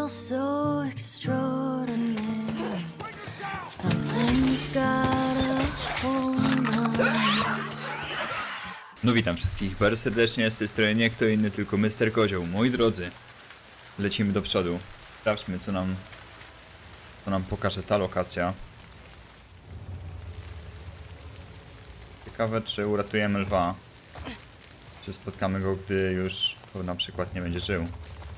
all so extraordinary. Something's got a hold on. No witam wszystkich bardzo serdecznie, z tej strony nie kto inny, tylko Mr. Kozioł. Moi drodzy, lecimy do przodu. Sprawdźmy co nam pokaże ta lokacja. Ciekawe czy uratujemy lwa. Czy spotkamy go, gdy już na przykład nie będzie żył.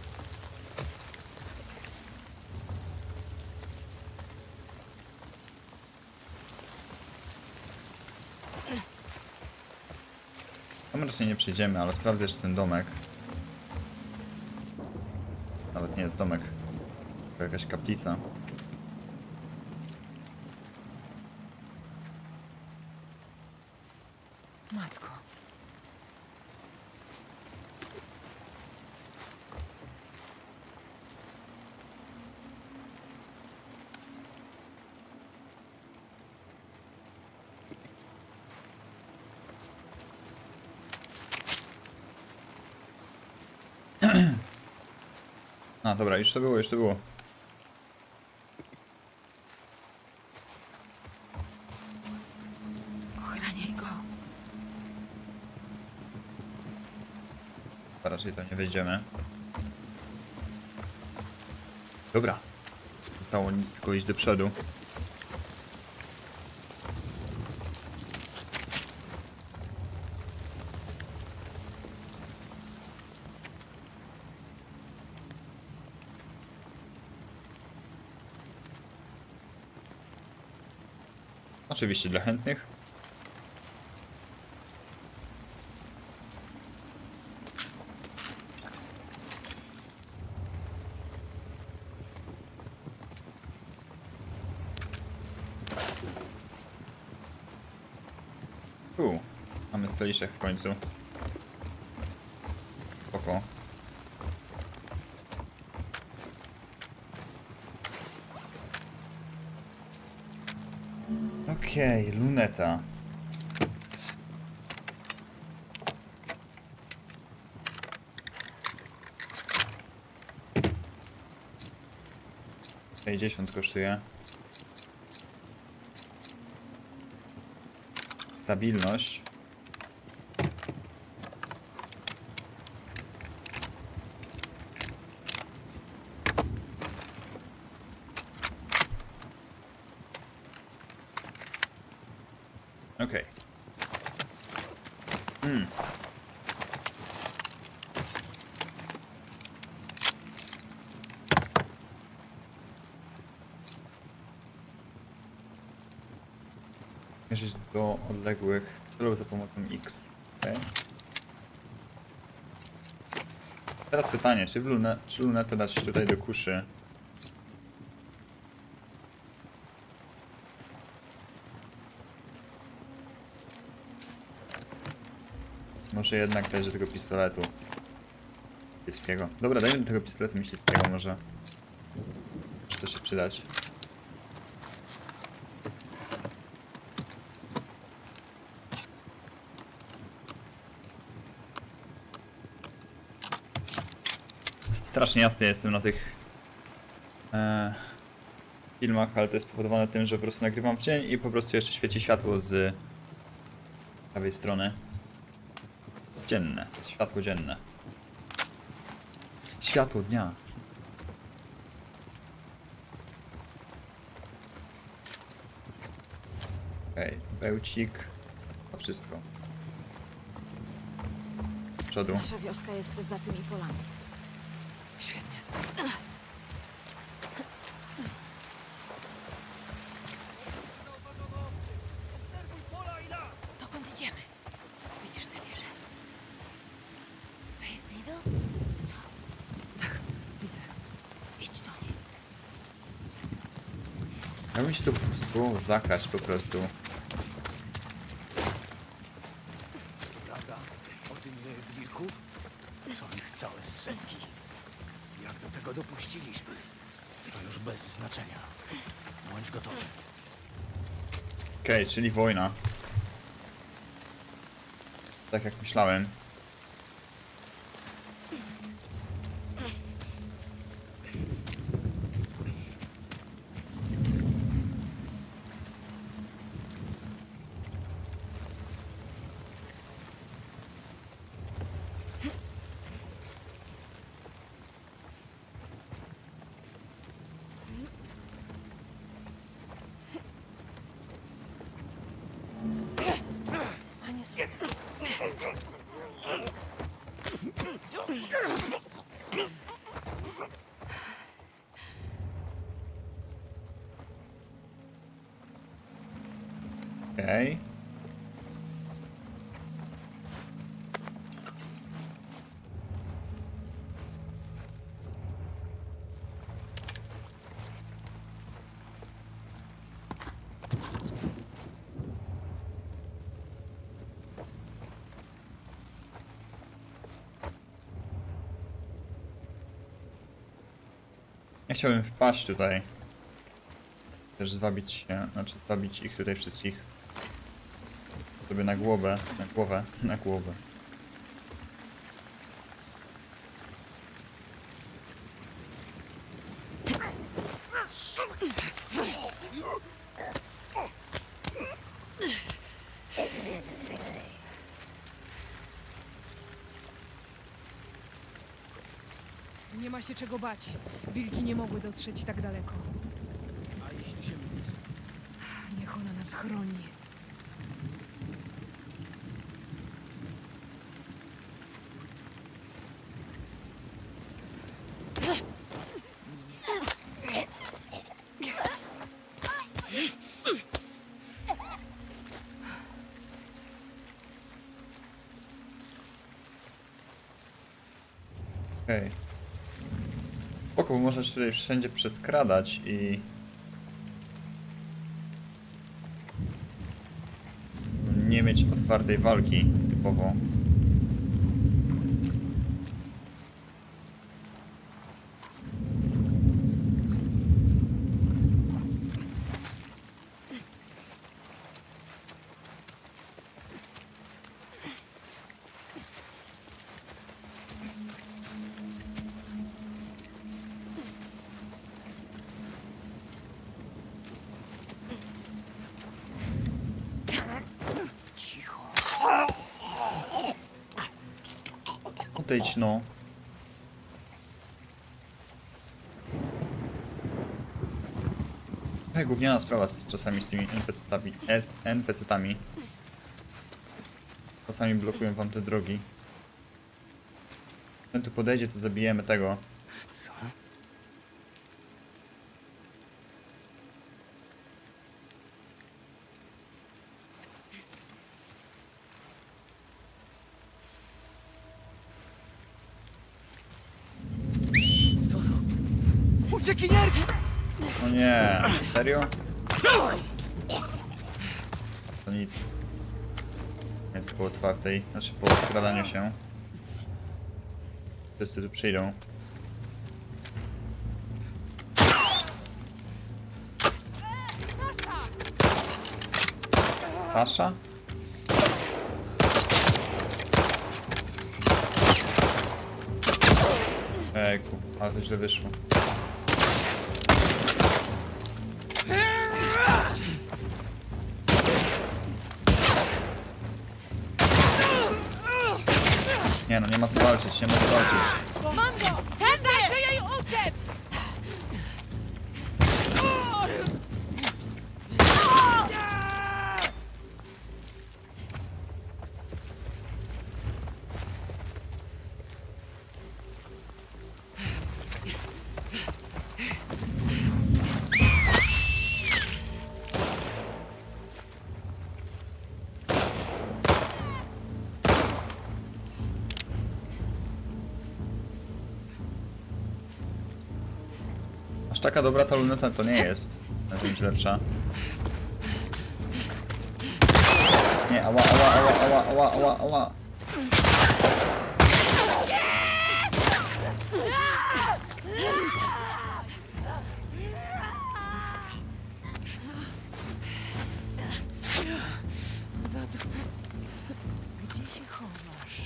Tam raczej nie przejdziemy, ale sprawdzę jeszcze ten domek. Nawet nie jest domek, to jakaś kaplica. Matko. A dobra, już to było, już to było. Ochraniaj go. Raczej to nie wejdziemy. Dobra. Zostało nic, tylko iść do przodu. Oczywiście dla chętnych. Mamy stoliczek w końcu. Spoko. Okej, luneta. $60 kosztuje. Stabilność. Okej. Mierzyć do odległych celów za pomocą X. Okay. Teraz pytanie, czy lunetę dać tutaj do kuszy? Może jednak też do tego pistoletu myśliwskiego. Dobra, dajmy do tego pistoletu myśliwskiego, może to się przydać. Strasznie jasny jestem na tych filmach, ale to jest spowodowane tym, że po prostu nagrywam w dzień i po prostu jeszcze świeci światło z prawej strony. Dzienne, światło dzienne. Światło dnia. Okej, bełcik. To wszystko. Z przodu. Nasza wioska jest za tymi polami. Świetnie. Dokąd idziemy? Widzisz tę wieżę? Space Needle? Co? Tak, widzę. Idź do niej. Ja bym się tu spróbował zakraść po prostu. Prawda? O tym, że jest wilków? Są ich całe setki. Jak do tego dopuściliśmy? To już bez znaczenia. Bądź gotowy. Okej, czyli wojna. Tak jak myślałem. Okej. Ja chciałbym wpaść tutaj. Też zwabić się, znaczy zwabić ich tutaj wszystkich. Sobie na głowę, na głowę. Nie ma się czego bać. Wilki nie mogły dotrzeć tak daleko. A jeśli się mylę? Niech ona nas chroni. Okej. Spoko, bo możesz tutaj wszędzie przeskradać i... nie mieć otwartej walki typowo. Odejdź no. Gówniana sprawa czasami z tymi NPC-tami. Czasami blokują wam te drogi. Ten tu podejdzie, to zabijemy tego. Co? Co to? Uciekinierki! No nie, serio? To nic. Jest po otwartej, znaczy po skradaniu się. Wszyscy tu przyjdą. Sasza? Ejku, ale to źle wyszło. Nie no, nie ma co walczyć, nie ma co walczyć. Mam go! Tędy! Ty jej uciec! Aż taka dobra ta luneta to nie jest. Może być lepsza. Nie, ała, ała, ała, ała, ała, ała, ała. Gdzie się chowasz?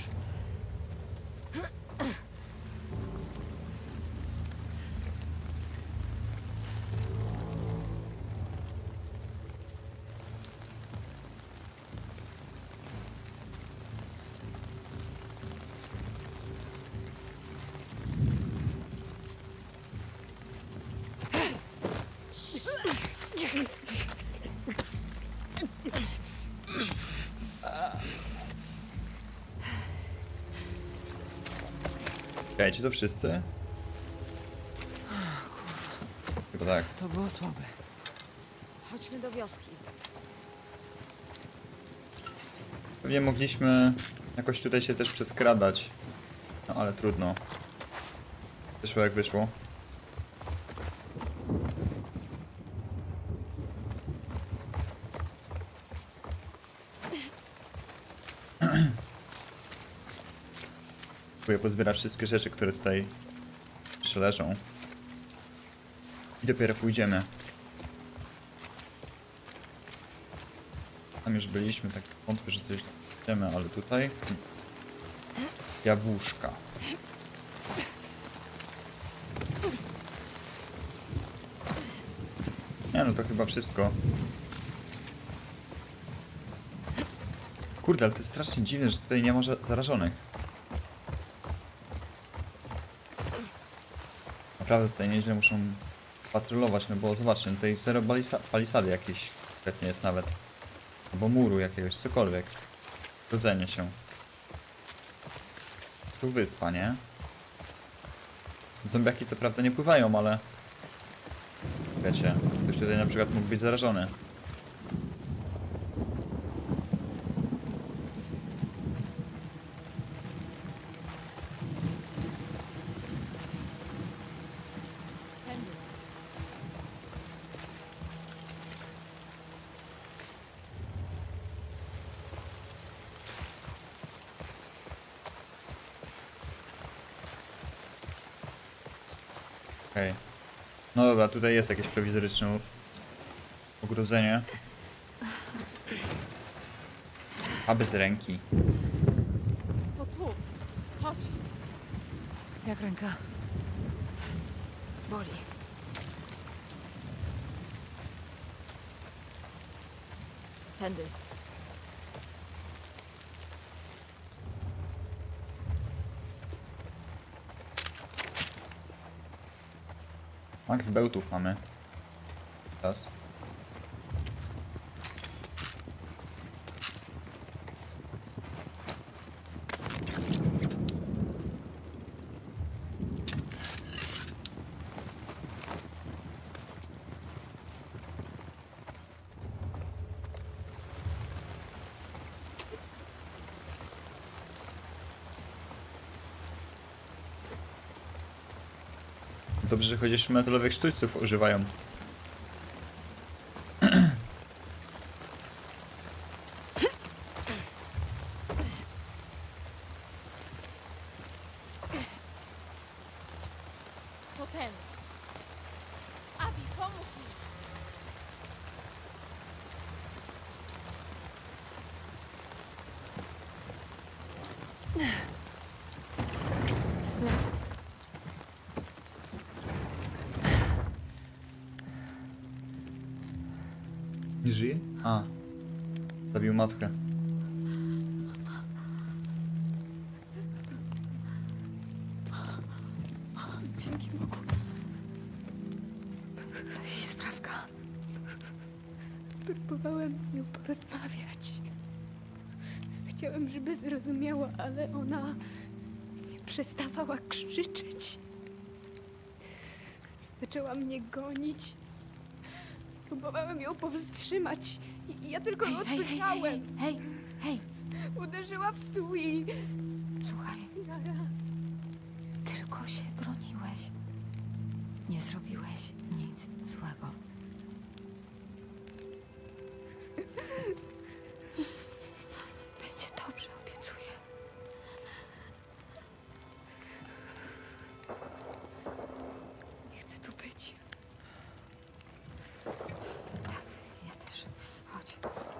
Czekajcie, to wszyscy? Chyba tak. To było słabe. Chodźmy do wioski. Pewnie mogliśmy jakoś tutaj się też przeskradać. No ale trudno. Wyszło jak wyszło. Próbuję pozbierać wszystkie rzeczy, które tutaj jeszcze leżą. I dopiero pójdziemy. Tam już byliśmy, tak wątpię, że coś idziemy, ale tutaj... Jabłuszka. Nie no, to chyba wszystko. Kurde, ale to jest strasznie dziwne, że tutaj nie ma zarażonych. Naprawdę tutaj nieźle muszą patrolować, no bo zobaczcie, tutaj zero palisady jakieś konkretnie jest nawet. Albo muru jakiegoś, cokolwiek. Rodzenie się. Tu wyspa, nie? Zombiaki co prawda nie pływają, ale... Wiecie, ktoś tutaj na przykład mógł być zarażony. Okej. No dobra, tutaj jest jakieś prowizoryczne ogrodzenie. Aby z ręki. To tu. Chodź. Jak ręka? Boli. Tędy. Max bełtów mamy. Teraz. Dobrze, że chociaż metalowych sztućców używają. To ten. Abi, pomóż mi. Nie żyje? A. Zabił matkę. Dzięki Bogu. Jej sprawka. Próbowałem z nią porozmawiać. Chciałem, żeby zrozumiała, ale ona nie przestawała krzyczeć. Zaczęła mnie gonić. Próbowałem ją powstrzymać i ja tylko odpychałem. Hej, Uderzyła w stół i... słuchaj, Jara, tylko się broniłeś. Nie zrobiłeś nic złego. Będzie dobrze, obiecuję. nie chcę tu być. Tak, ja też. Chodź.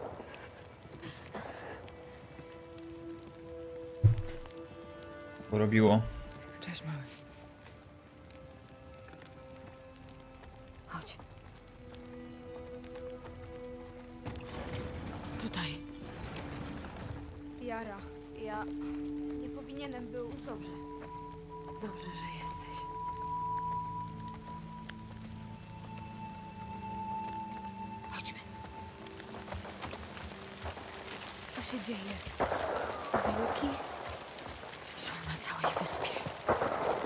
Porobiło. Cześć, mały. Chodź. Tutaj. Jara, ja nie powinienem był... Dobrze. Dobrze, że jesteś. Chodźmy. Co się dzieje? Wilki? Są na całej wyspie.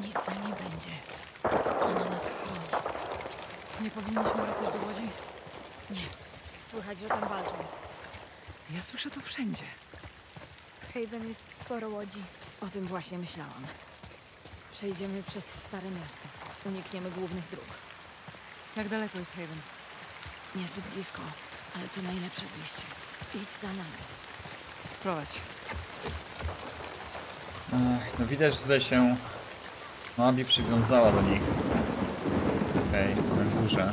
Nic nam nie będzie. Ona nas chroni. Nie powinniśmy lecieć do łodzi? Nie. Słychać, że tam walczą. Ja słyszę to wszędzie. Haven jest sporo łodzi. O tym właśnie myślałam. Przejdziemy przez Stare Miasto. Unikniemy głównych dróg. Jak daleko jest Haven? Niezbyt blisko, ale to najlepsze wyjście. Idź za nami. Prowadź. No widać, że tutaj się Abi przywiązała do nich. Okej, na górze.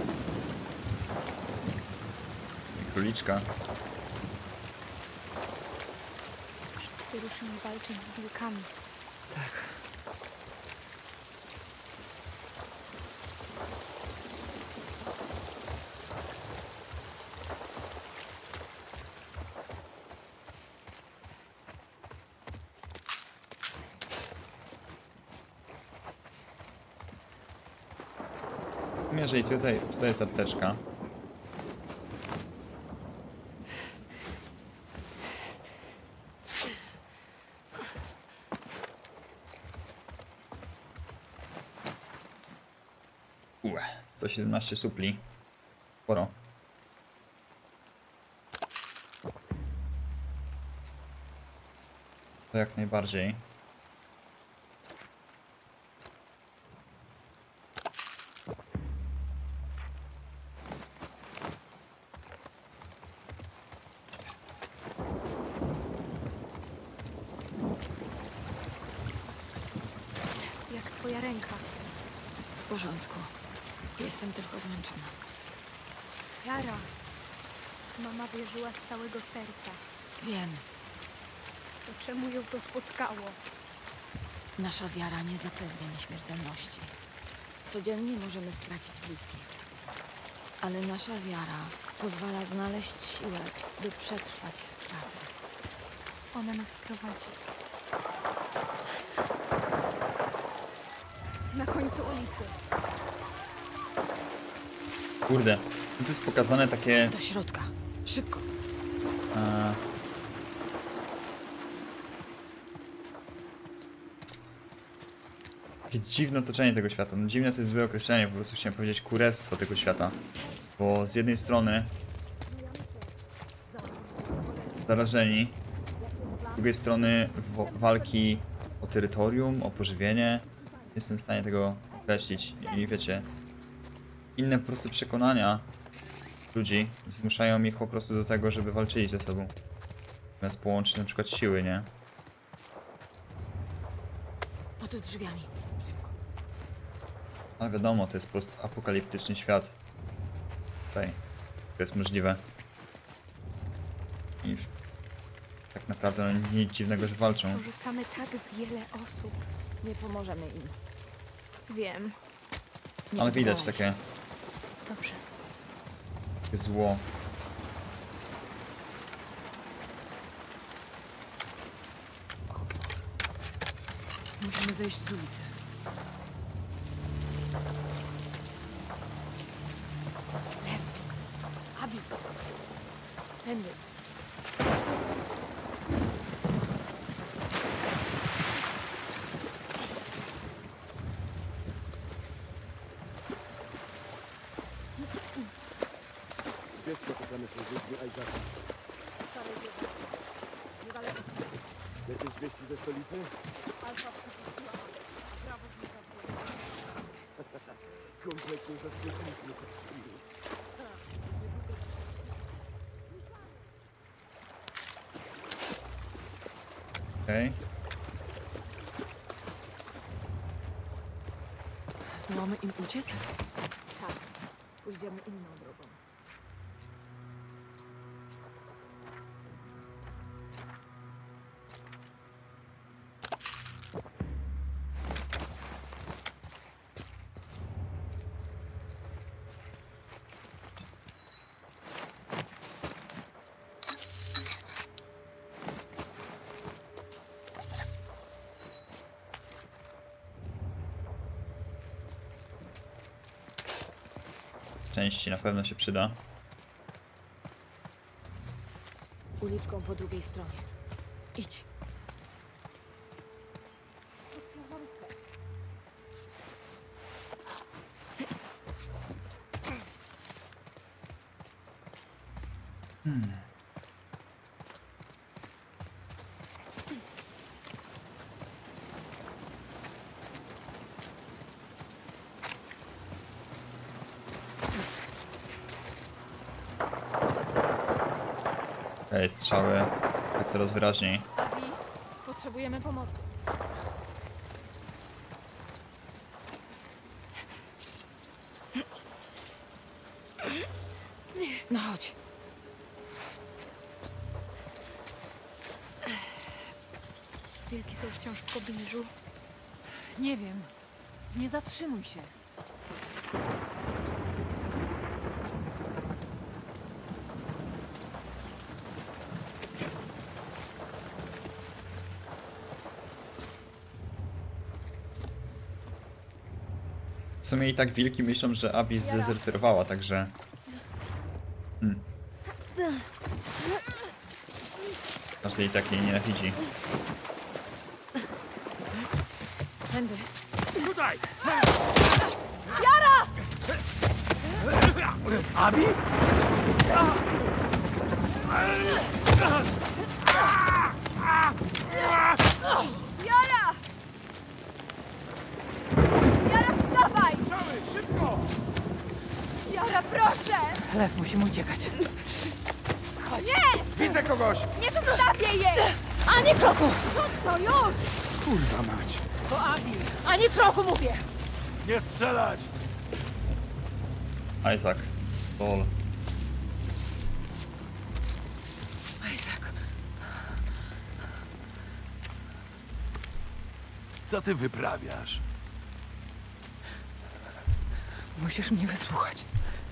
I króliczka. Wszyscy ruszyli walczyć z wilkami. Tak. Jeżeli tutaj jest apteczka. Ue, 117 supli. Sporo. To jak najbardziej. Jak twoja ręka. W porządku. Jestem tylko zmęczona. Klara. Mama wierzyła z całego serca. Wiem, To czemu ją to spotkało? nasza wiara nie zapewnia nieśmiertelności. Codziennie możemy stracić bliskich. Ale nasza wiara pozwala znaleźć siłę, by przetrwać straty. Ona nas prowadzi. Na końcu ulicy. Kurde, tu jest pokazane takie... Do środka. Szybko. Takie dziwne otoczenie tego świata. No dziwne to jest złe określenie, po prostu chciałem powiedzieć kurestwo tego świata. Bo z jednej strony zarażeni, z drugiej strony walki o terytorium, o pożywienie. Nie jestem w stanie tego określić i wiecie, inne po prostu przekonania ludzi zmuszają ich po prostu do tego, żeby walczyli ze sobą. Zamiast połączyć na przykład siły, nie? Pod drzwiami. Ale wiadomo, to jest po prostu apokaliptyczny świat. Tutaj to jest możliwe. I tak naprawdę no, nic dziwnego, że walczą. Porzucamy tak wiele osób. Nie pomożemy im. Wiem. Nie Ale widać odwołaj się. takie Dobrze. zło. Musimy zejść z ulicy. Abi. Tędy. Wiesz, co to zamysł żyzni Isaaca? Jakieś wieści ze stolicy? Kompletnie zaskoczyliśmy to chwilę. Okej. Zdołamy im uciec? Tak. Pójdziemy inną drogą. Części na pewno się przyda. Uliczką po drugiej stronie. Idź. Okej, strzały coraz wyraźniej. Abi, potrzebujemy pomocy. No chodź. Wilki są wciąż w pobliżu. Nie wiem. Nie zatrzymuj się. W sumie i tak wilki myślą, że Abby zdezerterowała, także... Każdy jej tak jej nienawidzi. Tędy. Tutaj! Jara! Abi? Jara! Jara, wstawaj! Szybko! Jara, proszę! Lew, musimy uciekać. Nie! Widzę kogoś! Nie zostawię jej! Ani kroku! Rzuć to już! Kurwa mać! To Abi! Ani kroku mówię! Nie strzelać! Isaac. Lol. Isaac. Co ty wyprawiasz? Musisz mnie wysłuchać.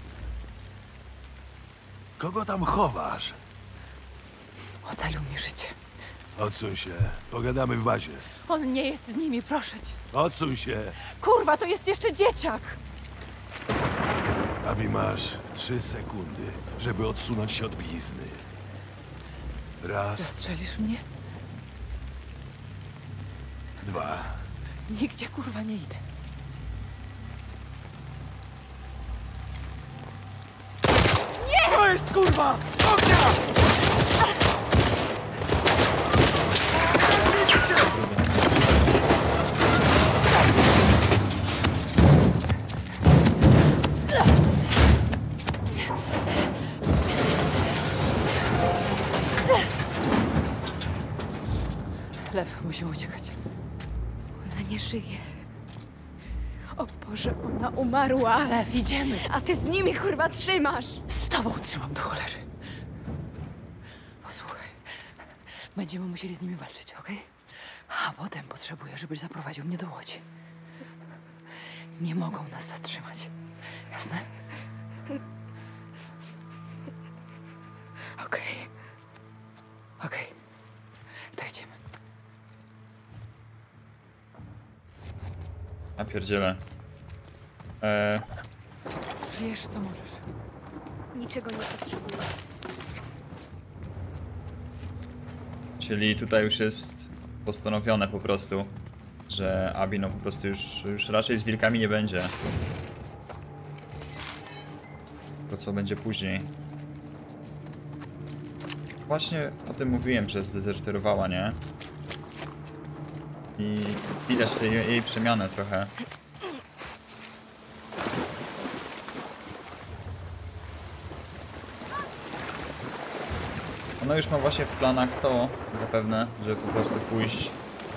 Kogo tam chowasz? Ocalił mi życie. Odsuń się. Pogadamy w bazie. On nie jest z nimi, proszę cię. Odsuń się. Kurwa, to jest jeszcze dzieciak! Abi, masz 3 sekundy, żeby odsunąć się od blizny. Raz, Zastrzelisz mnie? 2. Nigdzie kurwa nie idę. To jest kurwa! Ognia! Lew, musimy uciekać. Ona nie żyje. O Boże, ona umarła. Lew, idziemy! A ty z nimi, kurwa, trzymasz. Z tobą trzymam do cholery. Posłuchaj. Będziemy musieli z nimi walczyć, okej? A potem potrzebuję, żebyś zaprowadził mnie do łodzi. Nie mogą nas zatrzymać. Jasne? Okej. Okej. To idziemy. Ja pierdzielę. Wiesz, co możesz. Niczego nie potrzebuję. Czyli tutaj już jest postanowione po prostu, że Abby no po prostu już raczej z wilkami nie będzie. To co będzie później. Właśnie o tym mówiłem, że zdezerterowała, nie? I widać tej jej przemianę trochę. Ona już ma właśnie w planach to, zapewne, żeby po prostu pójść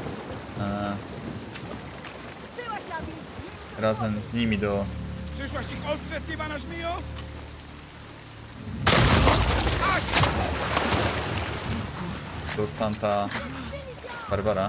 razem z nimi Przyszłaś ich ostrzec, Iwana Żmijo? do Santa Barbara.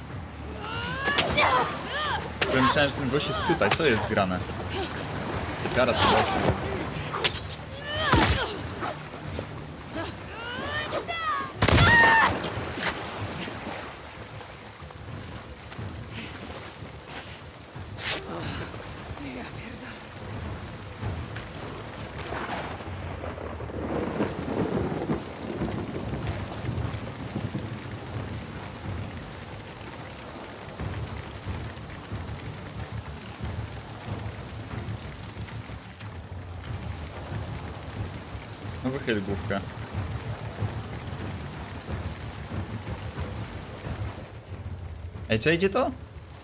Myślałem, że ten gość jest tutaj. Co jest grane? Wiara tu leci. No wychyl główkę. Ej, czy idzie to?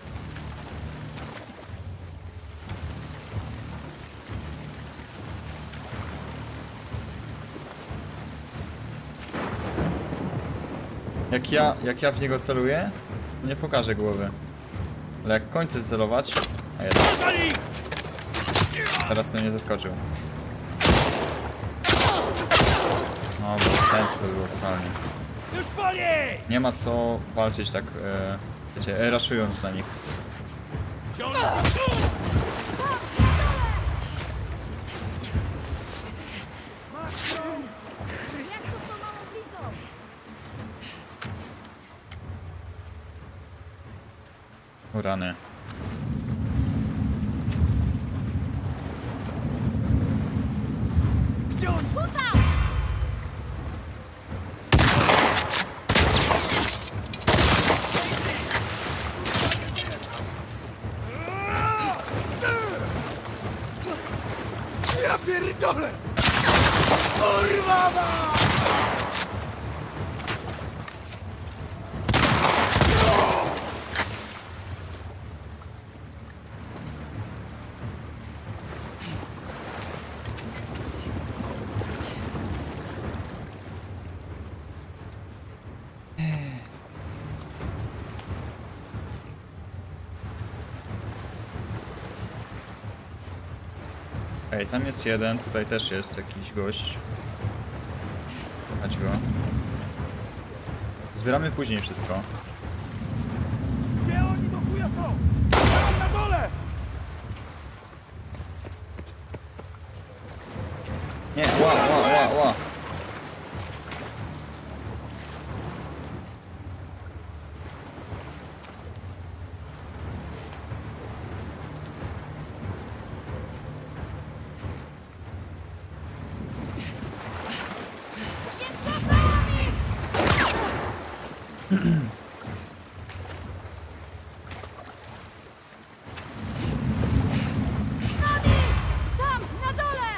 Jak ja w niego celuję, to nie pokażę głowy. Ale jak kończę celować... A jednak. Teraz to nie zaskoczył. No, bez sensu to było totalnie. Nie ma co walczyć tak, wiecie, raszując na nich. O rany. Ja pierdolę! Kurwa ma! Ej, tam jest jeden, tutaj też jest jakiś gość. Chodź go. Zbieramy później wszystko. Gdzie oni do chuja są? Tam na dole! Nie, ła. Tam, na dole!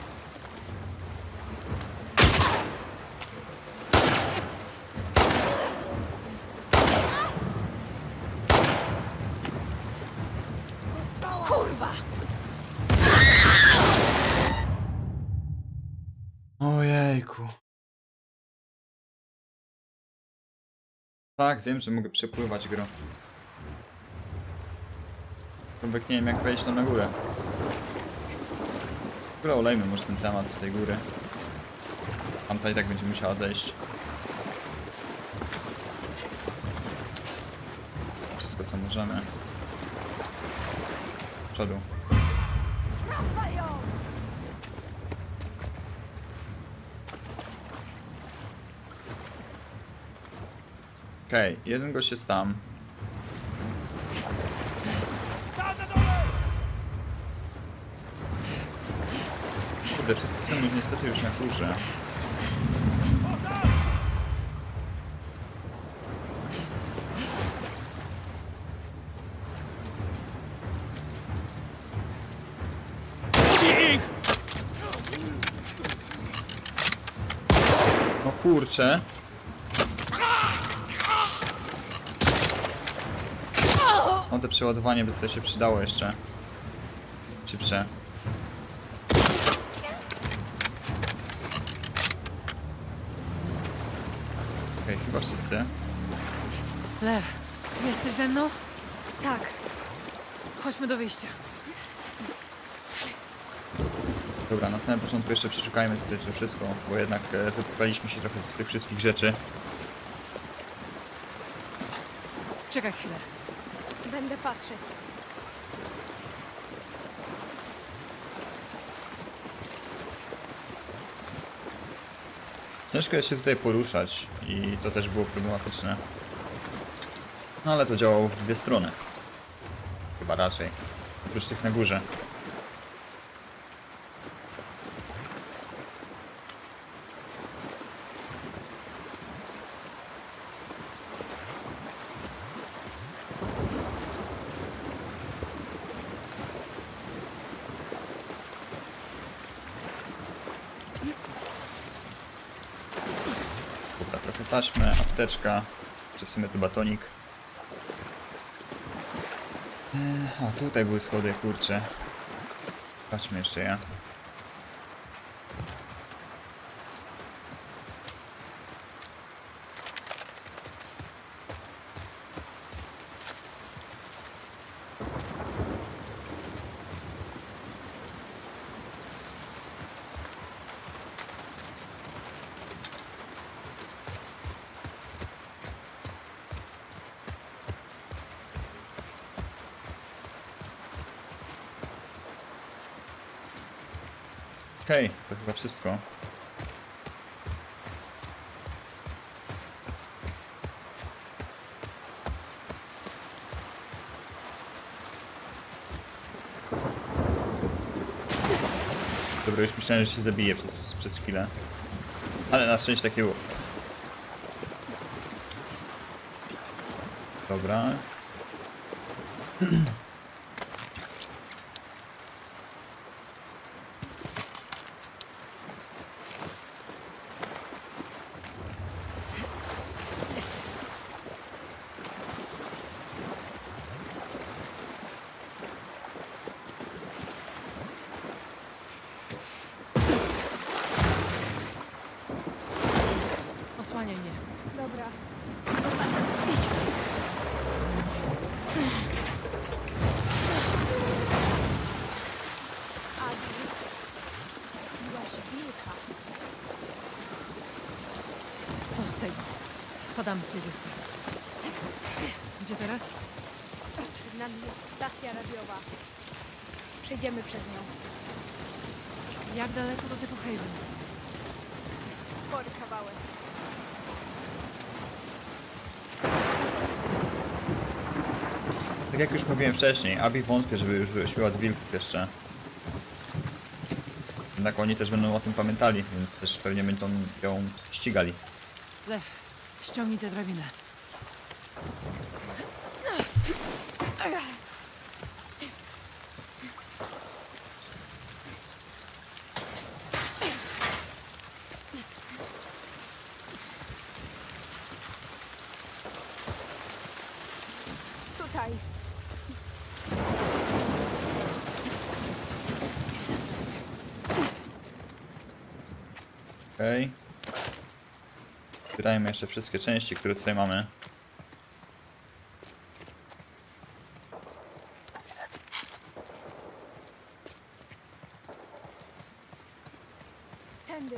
Ojejku. Tak, wiem, że mogę przepływać gro. Tylko nie wiem jak wejść tam na górę. W ogóle olejmy może ten temat tej góry. Tamta i tak będzie musiała zejść. Wszystko co możemy. Do przodu. Okej, jeden gość jest tam. Kurde, wszyscy są niestety już na górze. No kurczę. No to przeładowanie by tutaj się przydało jeszcze. Szybsze. Okej, chyba wszyscy. Lew, jesteś ze mną? Tak, Chodźmy do wyjścia. Dobra, na samym początku jeszcze przeszukajmy tutaj to wszystko, bo jednak wypukaliśmy się trochę z tych wszystkich rzeczy. Czekaj chwilę. Będę patrzeć. Ciężko jest się tutaj poruszać i to też było problematyczne. No ale to działało w dwie strony. Chyba raczej. Oprócz tych na górze. Dobra, trochę taśmy, apteczka, czy w sumie to batonik. O, tutaj były schody, kurczę. Patrzmy jeszcze ja. Okej, to chyba wszystko. Dobra, już myślałem, że się zabije przez chwilę. Ale na szczęście tak nie było. Dobra. Osłaniaj mnie. Dobra. Adi, zabiłaś wilka. Co z tego? Spadamy z tej wyspy. Gdzie teraz? Przed nami jest stacja radiowa. Przejdziemy przez nią. Jak daleko do tego Haven? Spory kawałek. Tak jak już mówiłem wcześniej, Abby wątpię, żeby już wysiła od wilków jeszcze. Jednak oni też będą o tym pamiętali, więc też pewnie będą ją ścigali. Lew, ściągnij tę drabinę. Tutaj. Okej. Zbierajmy jeszcze wszystkie części, które tutaj mamy. Tędy.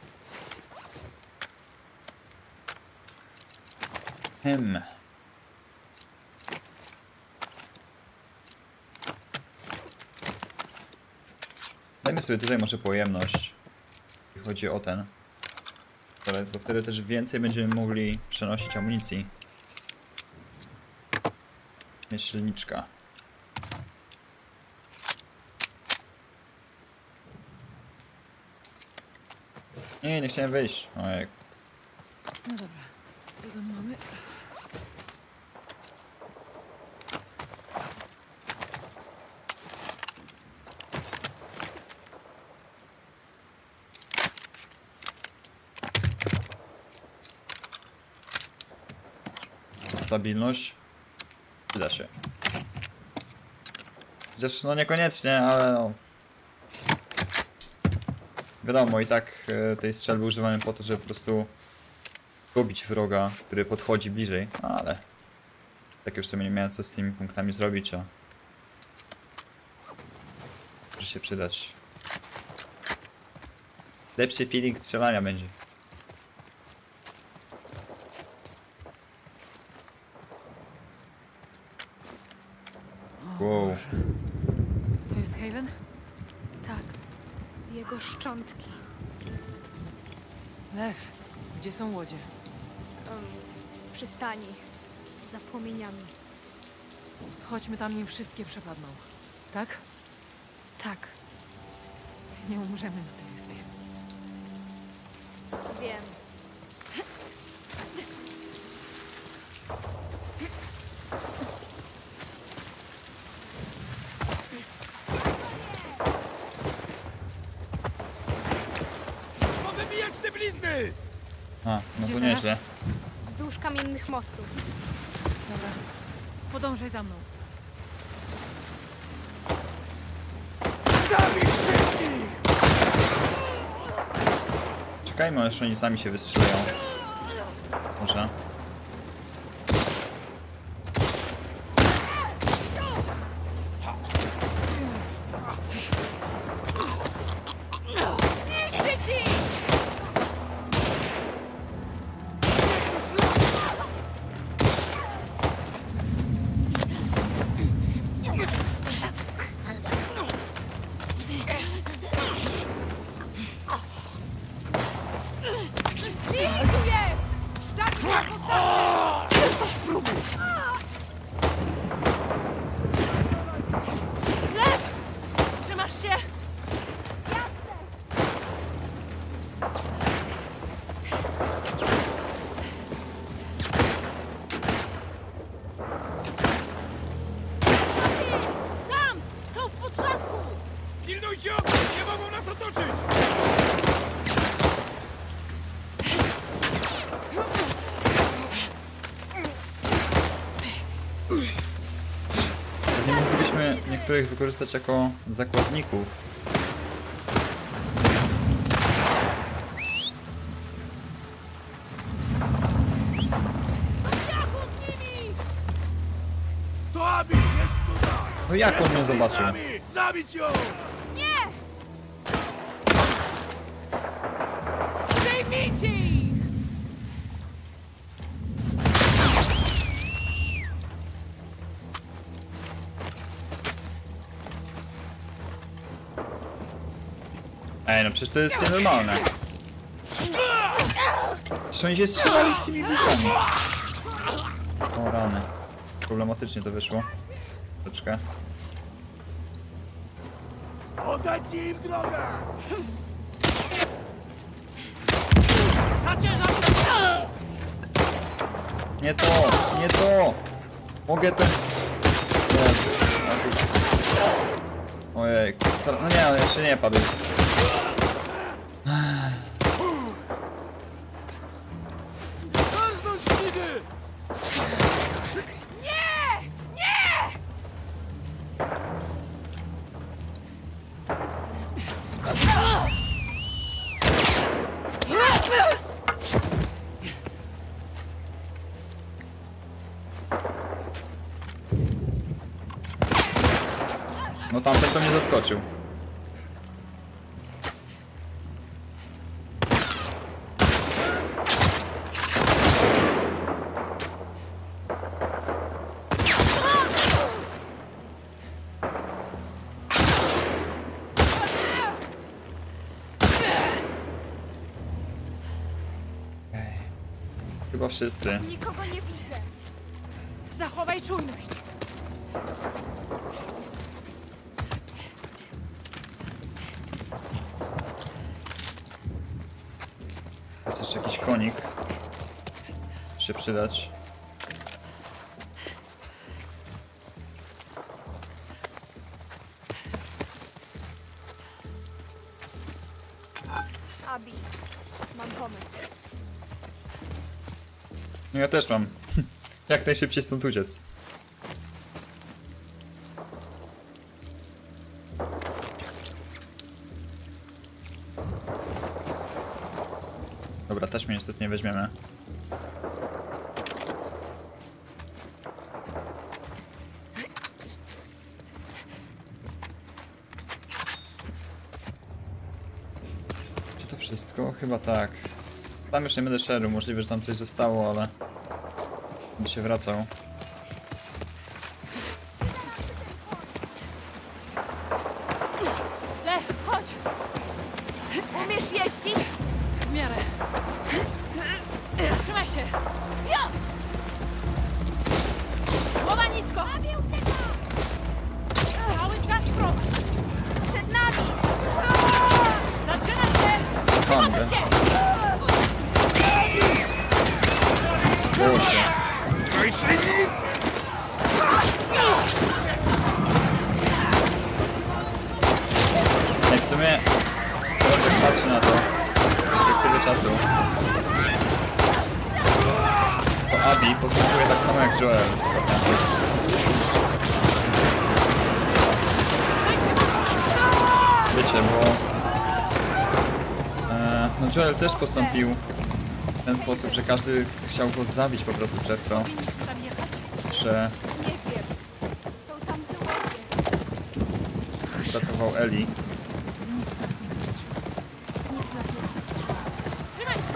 Dajmy sobie tutaj może pojemność, jeśli chodzi o ten. Ale bo wtedy też więcej będziemy mogli przenosić amunicji. Myślniczka. Nie chciałem wyjść. Ojej. No dobra, co tam mamy? Stabilność. Przyda się. Chociaż no niekoniecznie, ale no. Wiadomo, i tak tej strzelby używamy po to, żeby po prostu gubić wroga, który podchodzi bliżej, ale tak już sobie nie miałem co z tymi punktami zrobić, a może się przydać. Lepszy feeling strzelania będzie. Wow. To jest Haven? Tak. Jego szczątki. Lew, Gdzie są łodzie? W przystani. Za płomieniami. Chodźmy tam, nim wszystkie przepadną. Tak? Tak. Nie umrzemy na tej wyspie. Wiem. Pozabijać te blizny! A, no Gdzie to teraz? nieźle. Wzdłuż kamiennych mostów. Dobra. Podążaj za mną. Zabić wszystkich! Czekajmy, aż oni sami się wystrzelają. Może. Lili tu jest! Zabij go postawię! Lew! Trzymasz się? Tam! Są w potrzasku! Pilnujcie okna! Nie mogą nas otoczyć! Pewnie moglibyśmy niektórych wykorzystać jako zakładników. To Abi! Jest tutaj! No jak on mnie zobaczył? Abi! Zabić ją! Zdejmijcie ich! Ej, no przecież to jest nienormalne. Przecież oni się strzelali z tymi bliźniami. O rany. Problematycznie to wyszło. Troszeczkę. Oddać im drogę! Nie to! Nie to! Mogę ten... Jezus, a to jest... Ojej, no nie, on jeszcze nie padł. Zarznąć lidy! No tamten to mnie zaskoczył. Ej, chyba wszyscy. Nikogo nie widzę. Zachowaj czujność! Jest jeszcze jakiś konik. Się przydać. Abi, mam pomysł. No ja też mam. Jak najszybciej stąd uciec. Dobra, też mnie niestety nie weźmiemy. Czy to wszystko? Chyba tak. Tam już nie będę szedł, możliwe, że tam coś zostało, ale... Będę się wracał. Lew, chodź! Umiesz jeździć? w miarę. Trzymaj się! Ja! Głowa nisko! Cały czas prowadź! Przed nami! Zaczyna się! Pandę. Się! Boże. Ej, w sumie teraz jak patrzę na to z perspektywy czasu, to Abby postępuje tak samo jak Joel. Wiecie, bo no Joel też postąpił w ten sposób, że każdy chciał go zabić po prostu przez to, Powinniśmy tam jechać? że Nie wiem. Są tam tyłowie. uratował Eli. Trzymaj się!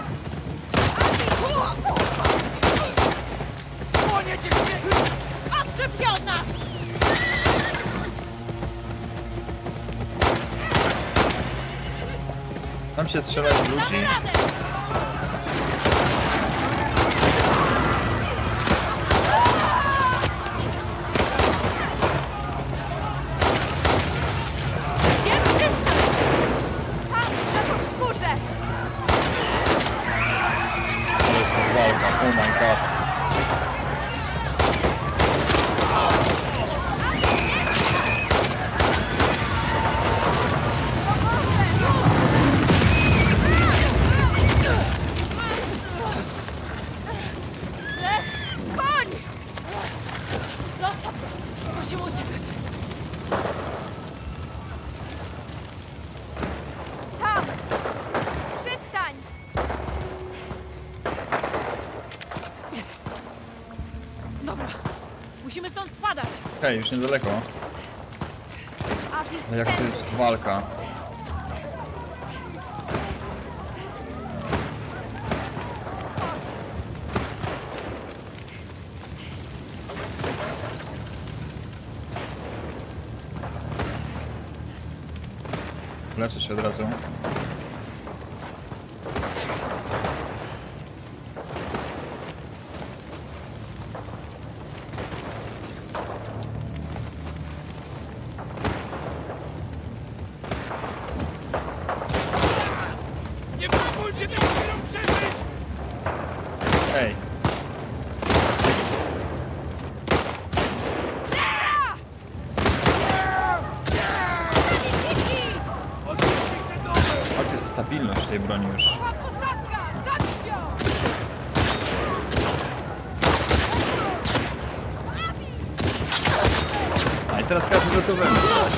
Słoniecie się! Odczep się od nas! Tam się strzelać w ludzi. Damy radę! Tam, na to wzgórze! To jest walka, oh my god. Koń! Zostaw go! Musimy uciekać! Tam! Przystań! Dobra, musimy stąd spadać! Okej, już niedaleko. Abi, Ale jak to jest walka. Leczę się od razu. Nie pozwólcie tym chwilom przeżyć! Ej, Odpuśćcie ten dom! ale to jest stabilność tej broni już. posadzka! Zabić ją! A i teraz każdy to co wymyślać.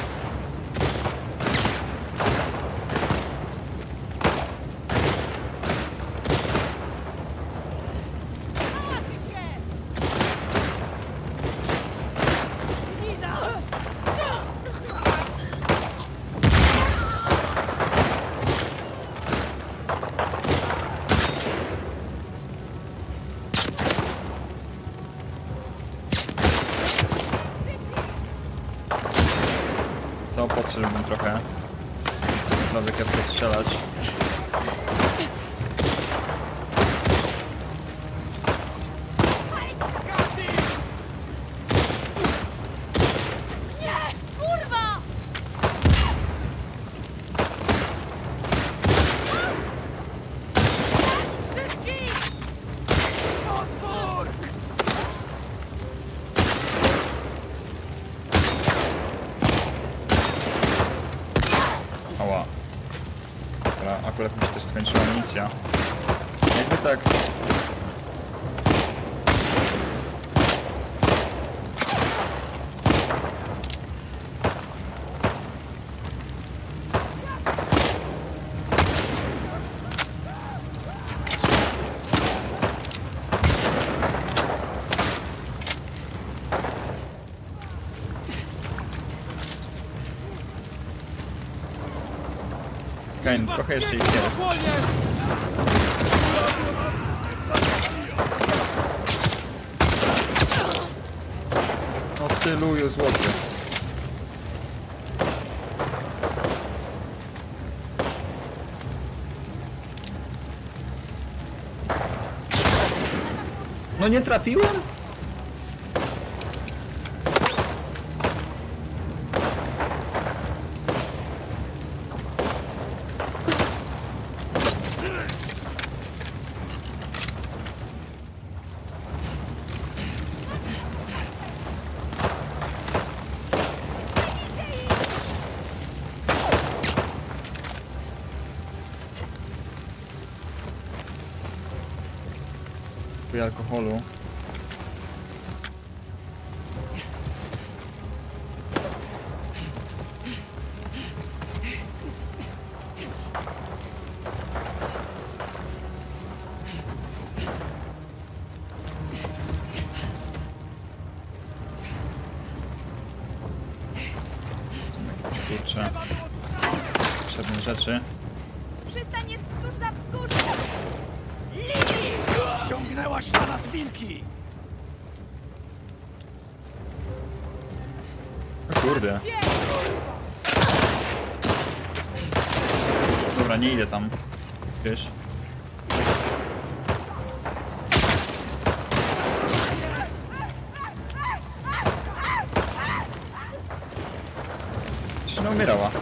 Co? Podszedłbym trochę. Naprawdę kiepsko strzelać. Kurwa! Ała. Dobra, akurat mi się też skończyła amunicja. Jakby tak... Okej, trochę jeszcze ich jest. No ty luju złoty. nie trafiłem? Kupuję alkoholu. Są jakieś kurcze potrzebne rzeczy. Przystań jest tuż za wzgórzem! Ściągnęłaś na nas wilki! O kurde. Dobra, nie idę tam. Wiesz? Czy nie umierała?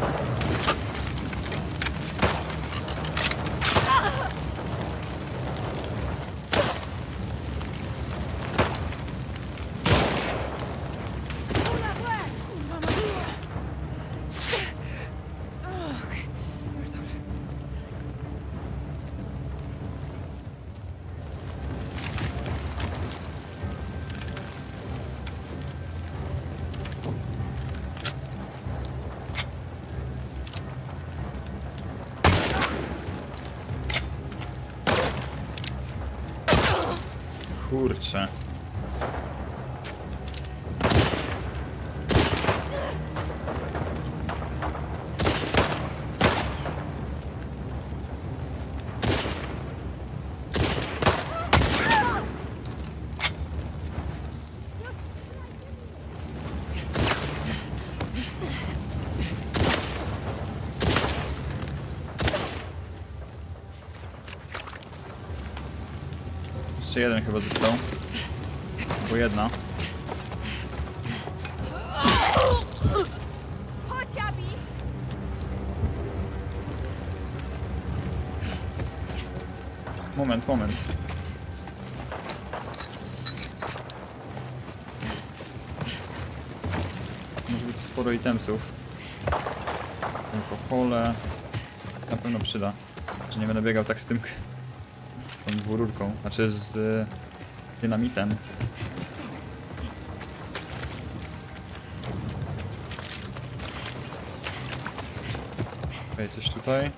Kurczę. Jeszcze jeden chyba został. Bo jedna. Chodź, Abi! Moment. Może być sporo itemsów. Alkohole. Na pewno przyda. Że nie będę biegał tak z tym... z tą dwururką. Znaczy z... dynamitem. Okej, coś tutaj.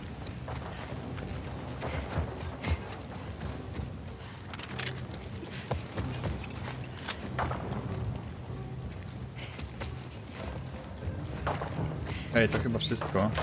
Okej, to chyba wszystko.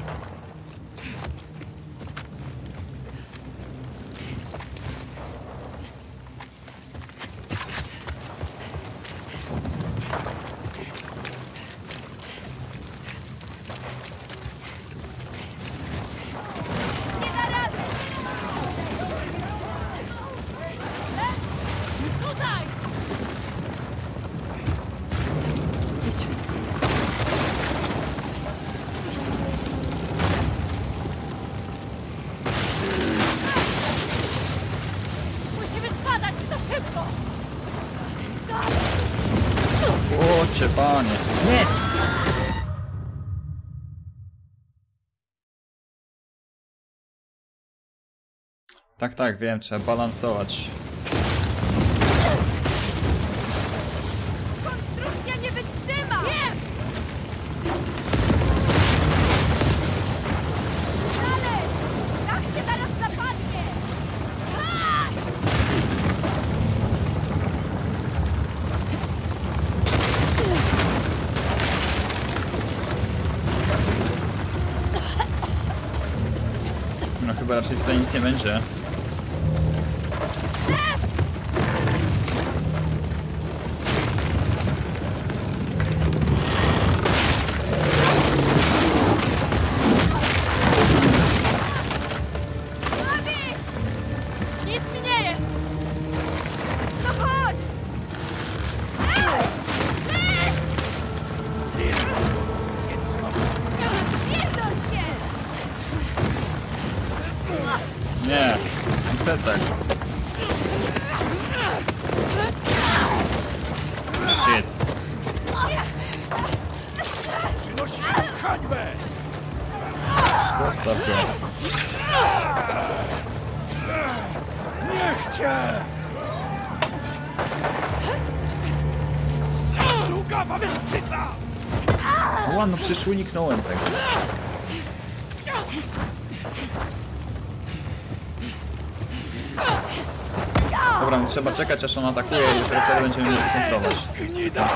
Musimy spadać, to szybko! O, cię panie. Nie! Tak, wiem, trzeba balansować. Konstrukcja nie wytrzyma! Nie! Dalej! Tak się zaraz zapadnie! Tak! No chyba raczej tutaj nic nie będzie. Nic mi nie jest! tak. Shit. Przynosisz mi hańbę! Zostaw go. Niech cię! Drugawa wilczyca! No ładno, przecież uniknąłem tego. Dobra, no trzeba czekać, aż on atakuje i dopiero wtedy będziemy mieli kontrolować. Gnida!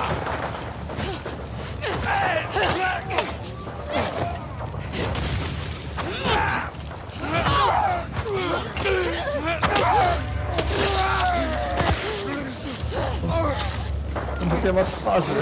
Nie ma twarzy.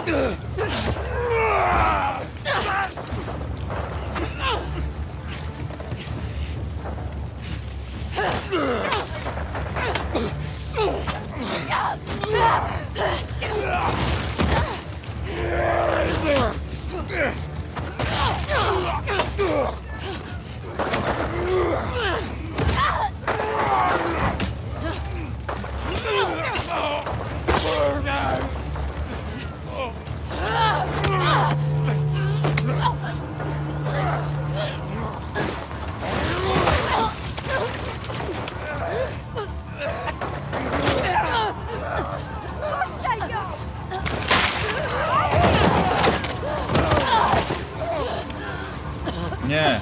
Nie.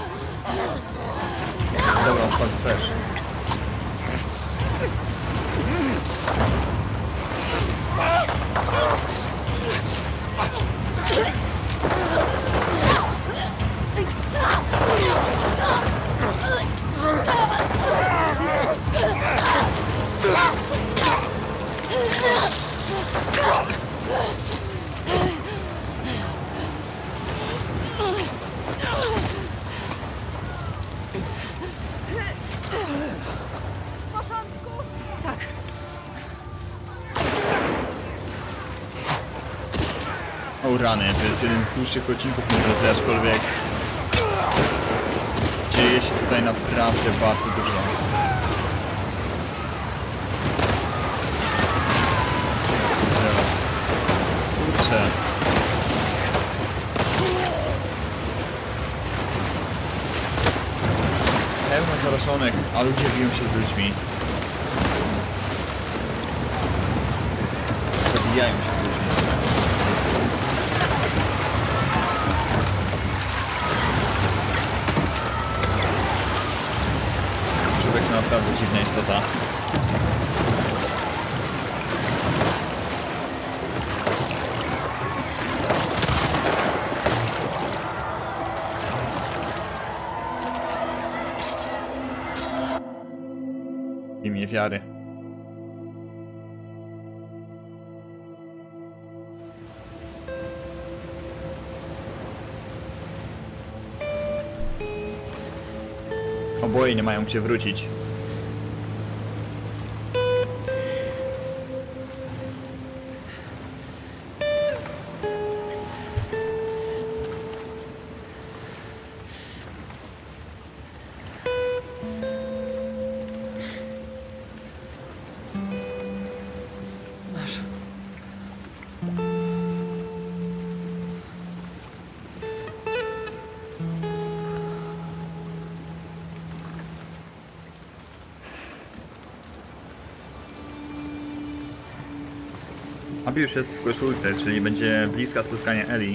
Dobra, on spadł też. O rany, to jest jeden z dłuższych odcinków, nie drodzy, aczkolwiek dzieje się tutaj naprawdę bardzo dużo. Kurczę. Pełno zaroszonych, a ludzie biją się z ludźmi. Zabijają się z ludźmi. Człowiek to naprawdę dziwna istota. W imię wiary. Oboje nie mają gdzie wrócić. Masz. Abby już jest w koszulce, czyli będzie bliska spotkania Ellie.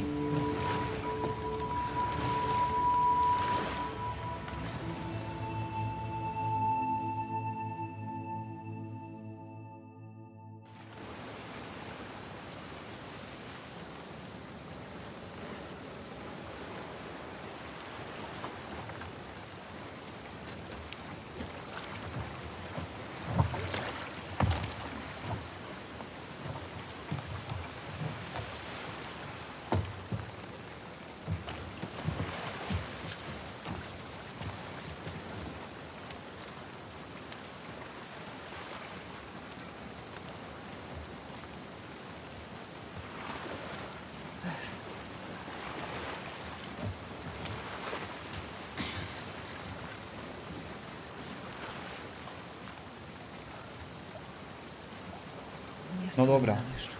No dobra.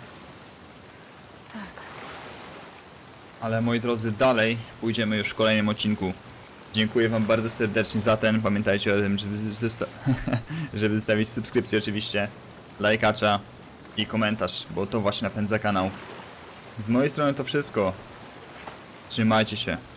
Tak. Ale moi drodzy, dalej pójdziemy już w kolejnym odcinku. Dziękuję wam bardzo serdecznie za ten. Pamiętajcie o tym, żeby zostawić subskrypcję oczywiście, lajkacza i komentarz, bo to właśnie napędza kanał. Z mojej strony to wszystko. Trzymajcie się.